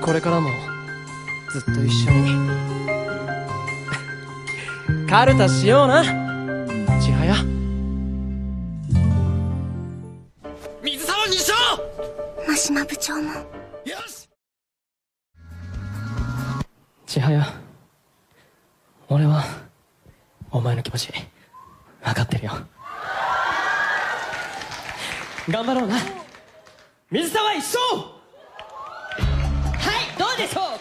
これからもずっと一緒にカルタしような千早。 水沢にしろ。 真島部長も。 よし。 千早、俺はお前の気持ち分かってるよ。頑張ろうな水沢一生。 はい、どうでしょう。